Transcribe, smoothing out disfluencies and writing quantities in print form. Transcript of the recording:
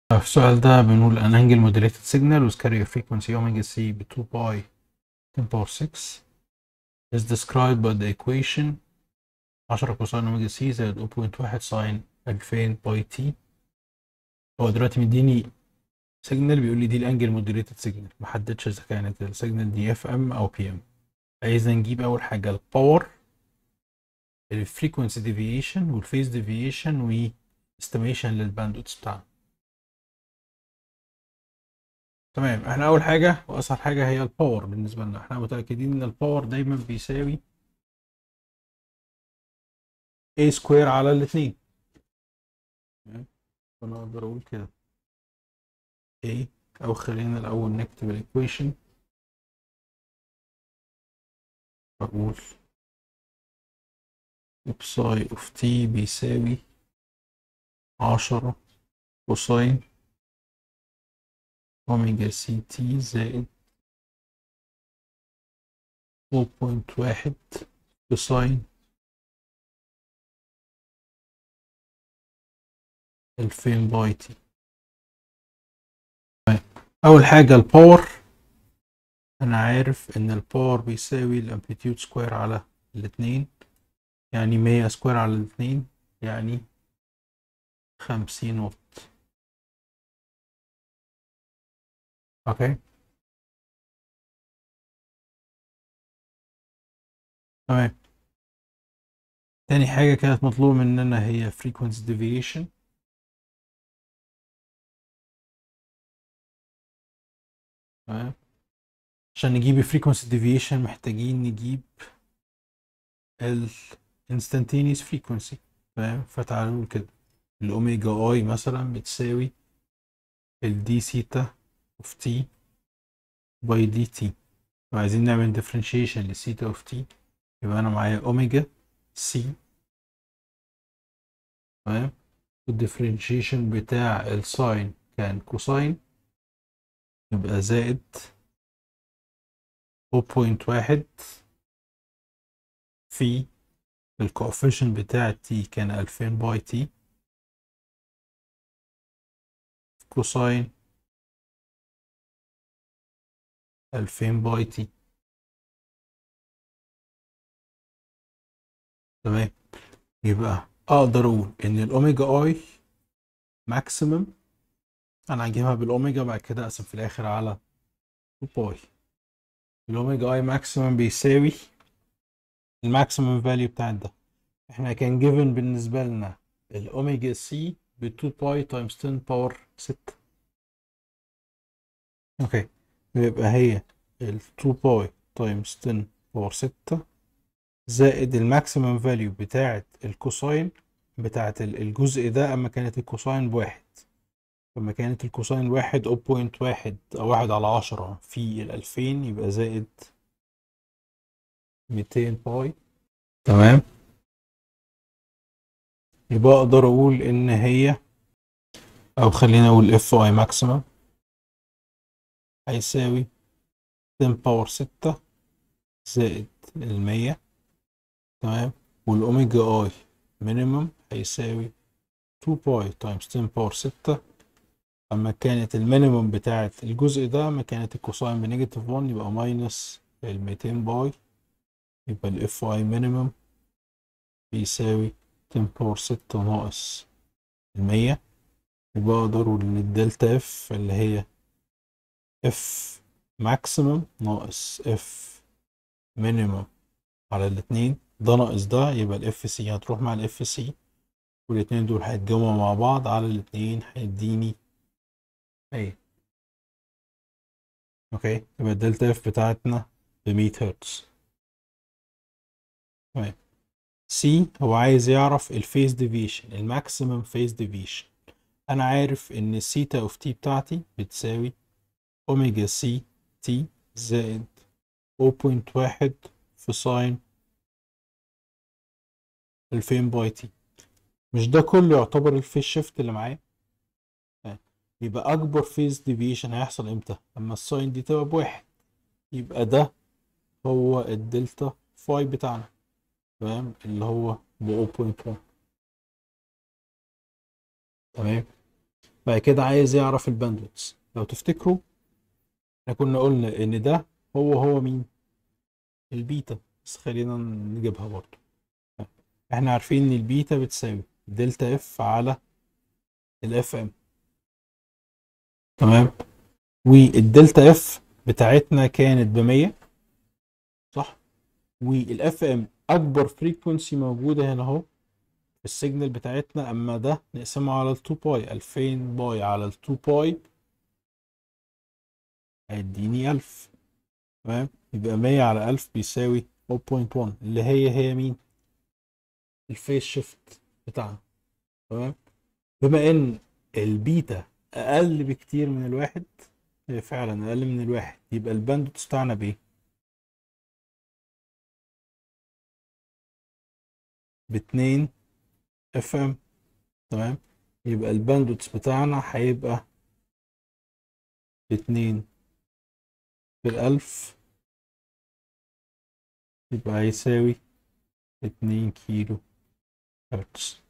في السؤال ده بنقول an angle modulated signal with carrier frequency omega c ب 2 pi 10 power 6 is described by the equation 10 كوساين اوميجا سي زائد 0.1 ساين 2000 باي تي. هو دلوقتي مديني سيجنال بيقول لي دي الانجل موديليتد سيجنال، محددش اذا كانت السيجنال دي اف ام او بي ام. عايزنا نجيب اول حاجه الباور، الفريكونسي ديفيشن والفيز ديفيشن واستيميشن للباندويث بتاعنا. تمام، احنا اول حاجه واسهل حاجه هي الباور. بالنسبه لنا احنا متاكدين ان الباور دايما بيساوي a سكوير على الاثنين. فانا اقدر اقول كده a، او خلينا الاول نكتب الايكويشن. اقول بساي اوف تي بيساوي 10 كوساين اوميجا سي تي زائد 0.1 كوساين 2000 باي تي. اول حاجه الباور، انا عارف ان الباور بيساوي الامبليتيود سكوير على الاثنين، يعني 100 سكوير على الاثنين يعني 50 واط. اوكي تمام. تاني حاجة كانت مطلوب مننا هي frequency deviation. تمام، عشان نجيب frequency deviation محتاجين نجيب ال instantaneous frequency. تمام، فتعالوا نقول كده الأوميجا اي مثلا بتساوي ال دي سيتا اوف تي باي دي تي، وعايزين نعمل differentiation للسيتا اوف تي، يبقى أنا معايا أوميجا سي. تمام، والديفرنشيشن بتاع الساين كان كوساين، يبقى زائد 0.1 في الكوفيشن بتاع تي كان 2000 باي تي كوساين 2000 باي تي. تمام، يبقى اقدر اقول ان الاوميجا اي ماكسيمم، انا هجيبها بالاوميجا بعد كده اقسم في الاخر على 2 باي. الاوميجا اي ماكسيمم بيساوي الماكسيمم فاليو بتاع ده. احنا كان جيفن بالنسبه لنا الاوميجا سي ب 2 باي تايمز 10 باور 6. اوكي، يبقى هي ال 2 باي تايمز 10 باور 6 زائد الماكسيمم فاليو بتاعه الكوساين بتاعه الجزء ده، اما كانت الكوساين بواحد. لما كانت الكوساين واحد 0.1 او 1/10 في 2000 يبقى زائد 200 باي. تمام، يبقى اقدر اقول ان هي، او خلينا اقول اف اي ماكسيمم هيساوي 10 باور 6 زائد 100. تمام، والاوميجا اي مينيمم هيساوي 2 باي تايمز 10 باور 6. اما كانت المينيمم بتاعت الجزء ده، اما كانت الكوساين بنيجاتيف 1 يبقى ماينس ال 200 باي، يبقى الاف اي مينيمم بيساوي 10 باور 6 ناقص 100. يبقى اقدر اقول ان الدلتا اف اللي هي اف ماكسيمم ناقص اف مينيمم على الاتنين، ده ناقص ده، يبقى الاف سي هتروح مع الاف سي، والاتنين دول هيتجمعوا مع بعض على الاتنين هيديني ايه. اوكي، يبقى الدلتا اف بتاعتنا ب 100 هرتز. تمام، سي هو عايز يعرف الفيز ديفيشن، الماكسيمم فيز ديفيشن. انا عارف ان السيتا اوف تي بتاعتي بتساوي اوميجا سي تي زائد 0.1 في ساين 2000 باي تي. مش ده كله يعتبر الفيز شيفت اللي معايا؟ يبقى اكبر فيز ديفيشن هيحصل امتى؟ اما الساين دي تبقى بواحد، يبقى ده هو الدلتا فاي بتاعنا. تمام، اللي هو ب 0.1. تمام، بعد كده عايز يعرف الباندويتس. لو تفتكروا احنا كنا قلنا ان ده هو مين؟ البيتا. بس خلينا نجيبها برضو. احنا عارفين ان البيتا بتساوي دلتا اف على الاف ام. تمام. والدلتا اف بتاعتنا كانت ب100، صح؟ والاف ام اكبر فريكونسي موجوده هنا اهو في السيجنال بتاعتنا. اما ده نقسمه على ال2 باي، 2000 باي على ال2 باي هيديني 1000. تمام. يبقى 100 على 1000 بيساوي 0.1، اللي هي مين؟ الفيس شيفت بتاعنا. تمام. بما ان البيتا اقل بكتير من الواحد، هي فعلا اقل من الواحد، يبقى الباندوت بتاعنا بايه؟ ب2 اف ام. تمام. يبقى الباندوت بتاعنا هيبقى ب2 في ال1000، يبقى هيساوي 2 كيلو هرتز.